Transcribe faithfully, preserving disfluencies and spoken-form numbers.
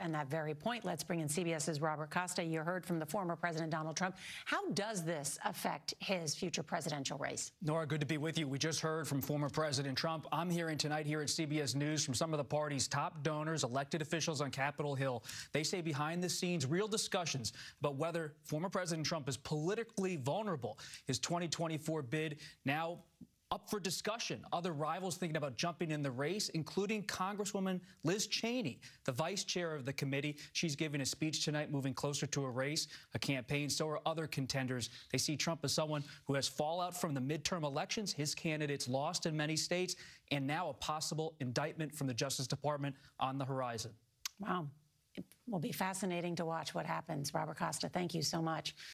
and that very point. Let's bring in CBS's Robert Costa. You heard from the former President Donald Trump. How does this affect his future presidential race? Norah, good to be with you. We just heard from former President Trump. I'm hearing tonight here at C B S News from some of the party's top donors, elected officials on Capitol Hill. They say behind the scenes, real discussions about whether former President Trump is politically vulnerable. His twenty twenty-four bid now up for discussion. Other rivals thinking about jumping in the race, including Congresswoman Liz Cheney, the vice chair of the committee. She's giving a speech tonight moving closer to a race, a campaign. So are other contenders. They see Trump as someone who has fallout from the midterm elections. His candidates lost in many states, and now a possible indictment from the Justice Department on the horizon. Wow. It will be fascinating to watch what happens. Robert Costa, thank you so much.